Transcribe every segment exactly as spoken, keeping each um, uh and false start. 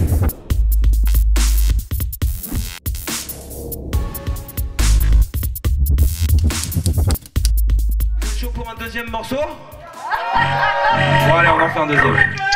Deuxième morceau. Bon allez, on en fait un deuxième.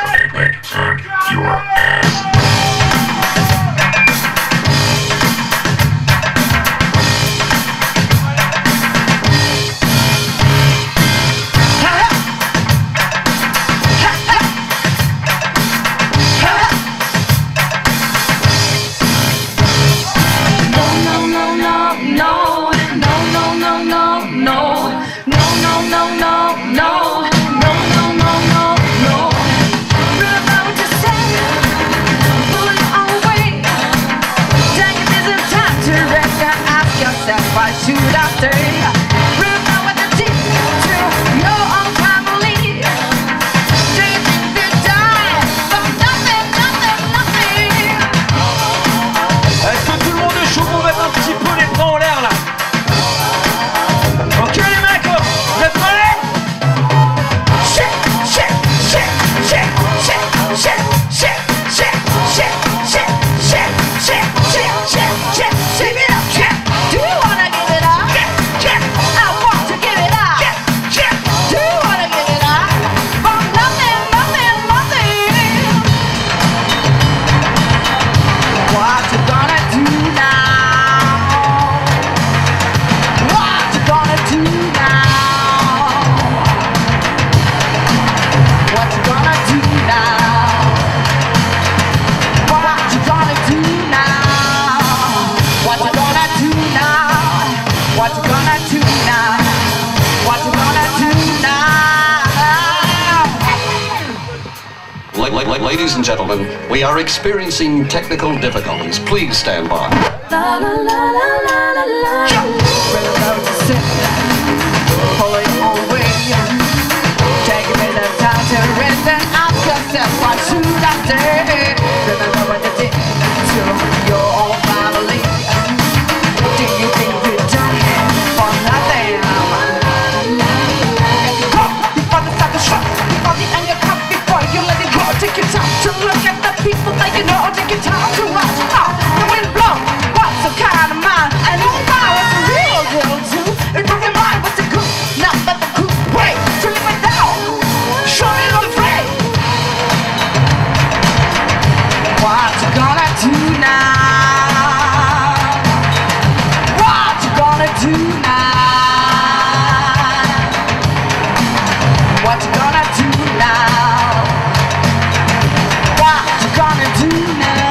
Ladies and gentlemen, we are experiencing technical difficulties. Please stand by. La, la, la, la, la, la, la. Pull it on with you. Take a bit of time to rest and ask yourself, what should I say? Remember what they did to your own family. Do you think you died for nothing? Before the cycle shot, before the anger comes, before you let it go, take your time to look at the people that you know. Take your time to watch how the wind blows. What's the kind of mind? And who what's the real deal too? It doesn't mind what's the good, not but the good way to live it down. Show me the way. What you gonna do now? What you gonna do now? What you gonna do now? What you gonna do now?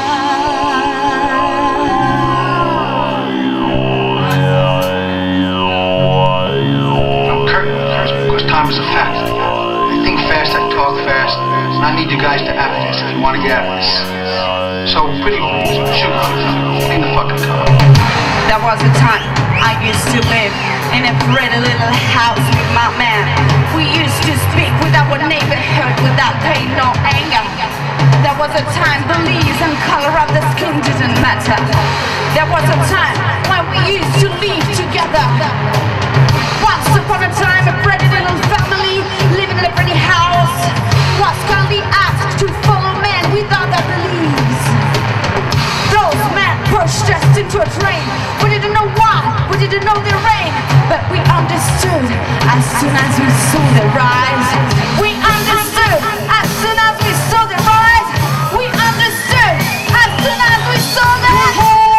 I'm curtain first because time is a fact. I think fast, I talk fast, and I need you guys to act this if you want to get out of this. So, pretty sugar, clean the fucking car. There was a time I used to live in a pretty little house with my man. We used to speak with our neighborhood without pain nor anger. There was a time the leaves and color of the skin didn't matter. There was a time when we used to live together. Once upon a time, a pretty little family living in a pretty house was kindly asked to follow men without their beliefs. Those men pushed us into a train. We didn't know why, we didn't know the rain, but we understood as soon as we saw the rise. We understood as soon as we saw the rise. We understood as soon as we saw the rise.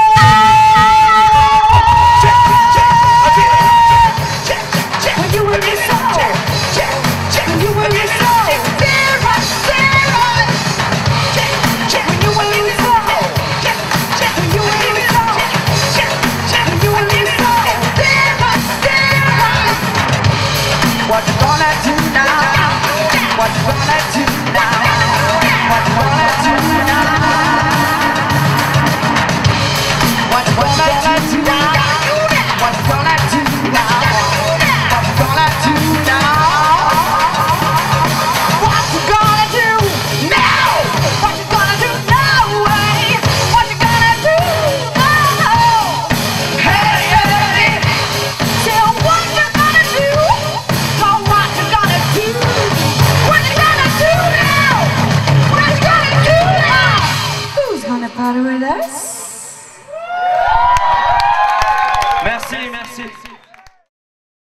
When you were your soul, when you were your soul, zero, zero. party with us?